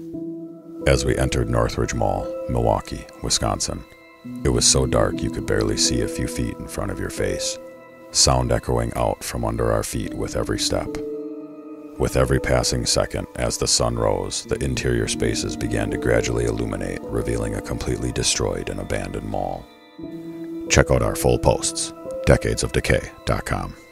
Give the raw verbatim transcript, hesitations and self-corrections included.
As we entered Northridge Mall, Milwaukee, Wisconsin, it was so dark you could barely see a few feet in front of your face, sound echoing out from under our feet with every step. With every passing second, as the sun rose, the interior spaces began to gradually illuminate, revealing a completely destroyed and abandoned mall. Check out our full posts, decades of decay dot com.